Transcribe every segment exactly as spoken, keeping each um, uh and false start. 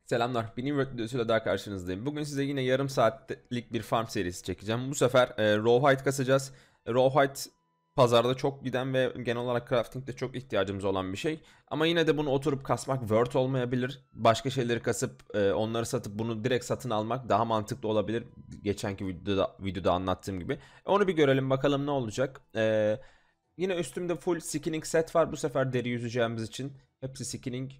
Selamlar, bir New World videosuyla daha karşınızdayım. Bugün size yine yarım saatlik bir farm serisi çekeceğim. Bu sefer e, Rawhide kasacağız. Rawhide pazarda çok giden ve genel olarak crafting'de çok ihtiyacımız olan bir şey. Ama yine de bunu oturup kasmak worth olmayabilir. Başka şeyleri kasıp e, onları satıp bunu direkt satın almak daha mantıklı olabilir. Geçenki videoda, videoda anlattığım gibi. Onu bir görelim bakalım ne olacak. E, yine üstümde full skinning set var bu sefer deri yüzeceğimiz için. Hepsi skinning.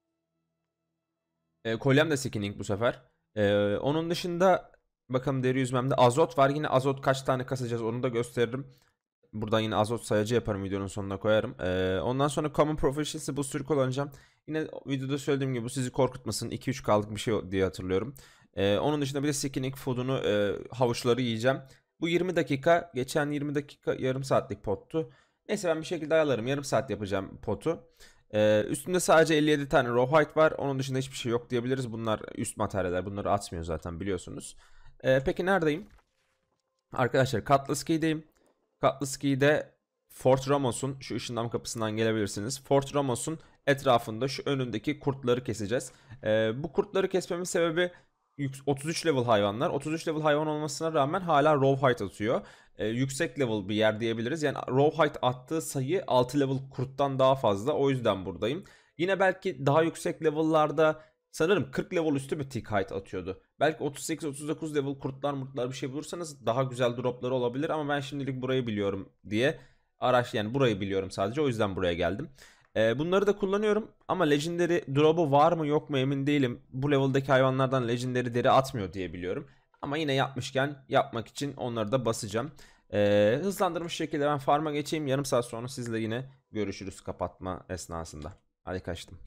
E, kolyem de skinning bu sefer. E, onun dışında bakalım deri yüzmemde azot var. Yine azot kaç tane kasacağız onu da gösteririm. Buradan yine azot sayacı yaparım, videonun sonuna koyarım. E, ondan sonra Common Proficiency Booster kullanacağım. Yine videoda söylediğim gibi bu sizi korkutmasın. iki üç K'lık bir şey diye hatırlıyorum. E, onun dışında bir de skinning food'unu, e, havuçları yiyeceğim. Bu yirmi dakika. Geçen yirmi dakika yarım saatlik pottu. Neyse ben bir şekilde ayarlarım. Yarım saat yapacağım potu. Ee, üstünde sadece elli yedi tane Rawhide var. Onun dışında hiçbir şey yok diyebiliriz. Bunlar üst materyaller. Bunları atmıyor zaten biliyorsunuz. Ee, peki neredeyim? Arkadaşlar Cutlass Key'deyim. Cutlass Key'de Fort Ramos'un şu ışınlanma kapısından gelebilirsiniz. Fort Ramos'un etrafında şu önündeki kurtları keseceğiz. Ee, bu kurtları kesmemin sebebi otuz üç level hayvanlar. otuz üç level hayvan olmasına rağmen hala Rawhide atıyor. Ee, yüksek level bir yer diyebiliriz. Yani Rawhide attığı sayı altı level kurttan daha fazla. O yüzden buradayım. Yine belki daha yüksek level'larda sanırım kırk level üstü bir tick height atıyordu. Belki otuz sekiz otuz dokuz level kurtlar murtlar bir şey bulursanız daha güzel dropları olabilir. Ama ben şimdilik burayı biliyorum diye araç yani burayı biliyorum sadece. O yüzden buraya geldim. Ee, bunları da kullanıyorum ama Legendary drop'u var mı yok mu emin değilim. Bu level'daki hayvanlardan Legendary deri atmıyor diye biliyorum. Ama yine yapmışken yapmak için onları da basacağım. Ee, hızlandırmış şekilde ben farm'a geçeyim. Yarım saat sonra sizle yine görüşürüz kapatma esnasında. Hadi kaçtım.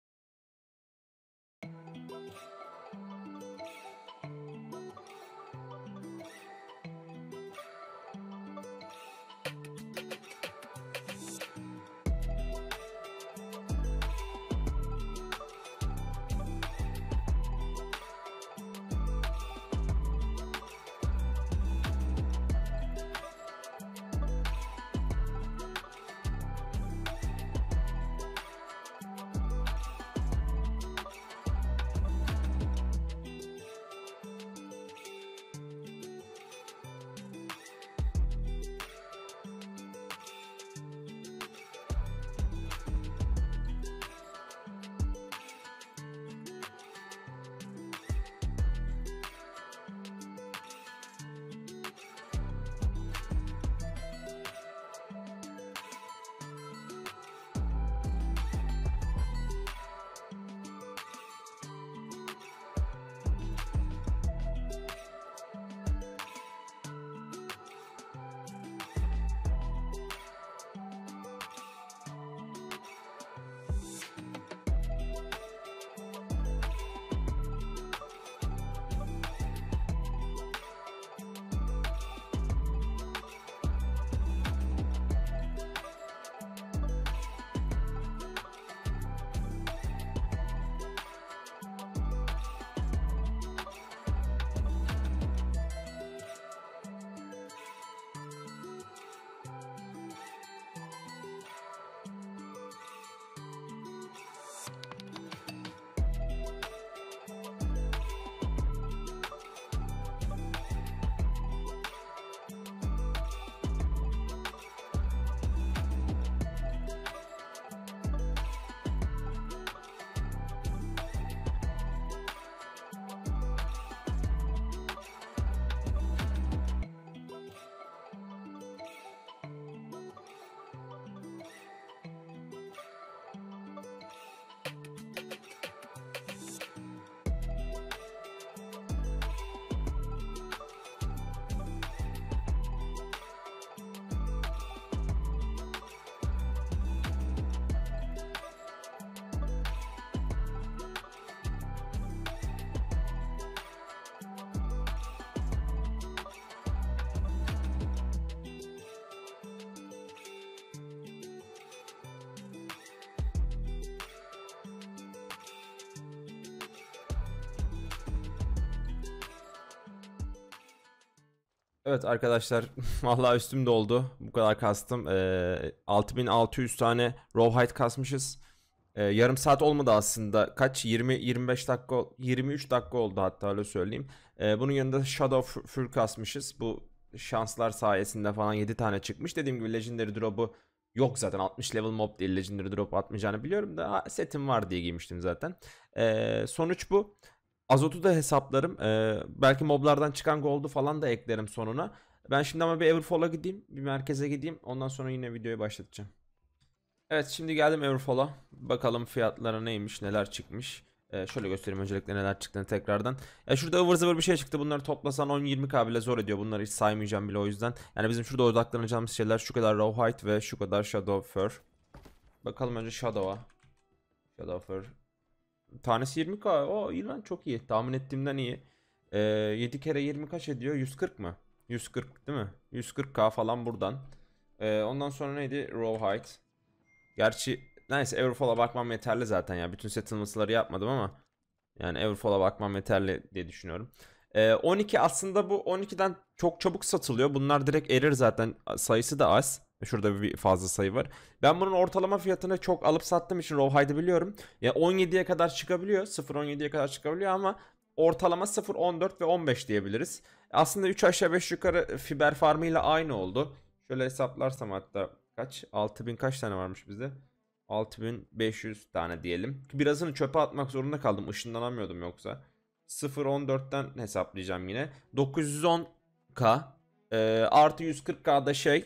Evet arkadaşlar vallahi üstüm doldu. Bu kadar kastım. Ee, altı bin altı yüz tane Rawhide kasmışız. Ee, yarım saat olmadı aslında. Kaç? yirmi yirmi beş dakika, yirmi üç dakika oldu hatta, öyle söyleyeyim. Ee, bunun yanında Shadow Full kasmışız. Bu şanslar sayesinde falan yedi tane çıkmış. Dediğim gibi Legendary Drop'u yok zaten. altmış level mob değil. Legendary Drop atmayacağını biliyorum da setim var diye giymiştim zaten. Ee, sonuç bu. Azot'u da hesaplarım. Ee, belki moblardan çıkan gold'u falan da eklerim sonuna. Ben şimdi ama bir Everfall'a gideyim. Bir merkeze gideyim. Ondan sonra yine videoyu başlatacağım. Evet, şimdi geldim Everfall'a. Bakalım fiyatları neymiş, neler çıkmış. Ee, şöyle göstereyim öncelikle neler çıktığını tekrardan. Ya şurada ıvır zıvır bir şey çıktı. Bunları toplasan on yirmi k bile zor ediyor. Bunları hiç saymayacağım bile o yüzden. Yani bizim şurada odaklanacağımız şeyler şu kadar Rawhide ve şu kadar Shadow Fur. Bakalım önce Shadow'a. Shadow Fur. Tanesi yirmi k. O iyi lan, çok iyi. Tahmin ettiğimden iyi. Ee, yedi kere yirmi kaç ediyor? yüz kırk mı? yüz kırk değil mi? yüz kırk k falan buradan. Ee, ondan sonra neydi? Rawhide. Gerçi neyse, Everfall'a bakmam yeterli zaten ya. Bütün settlements'ları yapmadım ama yani Everfall'a bakmam yeterli diye düşünüyorum. Ee, on iki aslında, bu on ikiden çok çabuk satılıyor. Bunlar direkt erir zaten. Sayısı da az. Şurada bir fazla sayı var. Ben bunun ortalama fiyatını çok alıp sattığım için Rawhide'ı biliyorum. Ya on yediye kadar çıkabiliyor. sıfır on yediye kadar çıkabiliyor ama ortalama sıfır on dört ve on beş diyebiliriz. Aslında üç aşağı beş yukarı fiber farmı ile aynı oldu. Şöyle hesaplarsam hatta kaç? altı bin kaç tane varmış bizde? altı bin beş yüz tane diyelim. Birazını çöpe atmak zorunda kaldım. Işınlanamıyordum yoksa. sıfır on dörtten hesaplayacağım yine. dokuz yüz on k e, artı yüz kırk k'da şey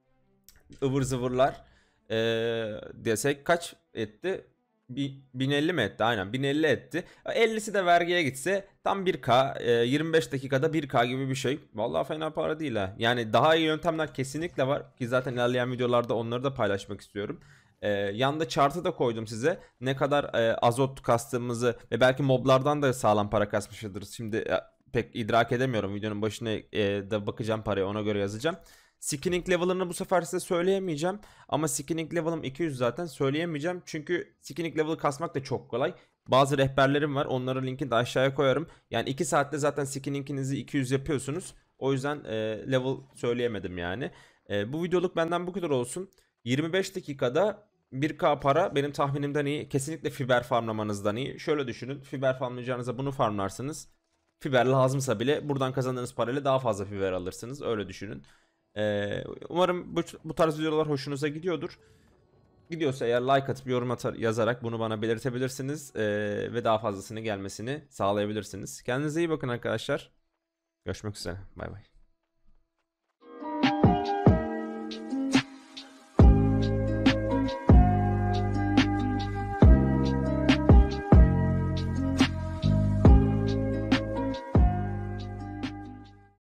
ıvır zıvırlar e, desek kaç etti? bin elli mi etti? Aynen bin elli etti. ellisi de vergiye gitse tam bir k, e, yirmi beş dakikada bir k gibi bir şey. Vallahi fena para değil ha. Yani daha iyi yöntemler kesinlikle var ki zaten ilerleyen videolarda onları da paylaşmak istiyorum. Ee, yanda chart'ı da koydum size. Ne kadar e, azot kastığımızı ve belki moblardan da sağlam para kasmışızdır. Şimdi e, pek idrak edemiyorum. Videonun başına e, da bakacağım paraya, ona göre yazacağım. Skinning level'ını bu sefer size söyleyemeyeceğim. Ama skinning level'ım iki yüz zaten, söyleyemeyeceğim. Çünkü skinning level'ı kasmak da çok kolay. Bazı rehberlerim var. Onların linkini de aşağıya koyarım. Yani iki saatte zaten skinning'inizi iki yüz yapıyorsunuz. O yüzden e, level söyleyemedim yani. E, bu videoluk benden bu kadar olsun. yirmi beş dakikada bir k para benim tahminimden iyi. Kesinlikle fiber farmlamanızdan iyi. Şöyle düşünün. Fiber farmlayacağınıza bunu farmlarsınız. Fiber lazımsa bile buradan kazandığınız parayla daha fazla fiber alırsınız. Öyle düşünün. Ee, umarım bu, bu tarz videolar hoşunuza gidiyordur. Gidiyorsa eğer like atıp yorum atar, yazarak bunu bana belirtebilirsiniz. Ee, ve daha fazlasını gelmesini sağlayabilirsiniz. Kendinize iyi bakın arkadaşlar. Görüşmek üzere. Bay bay.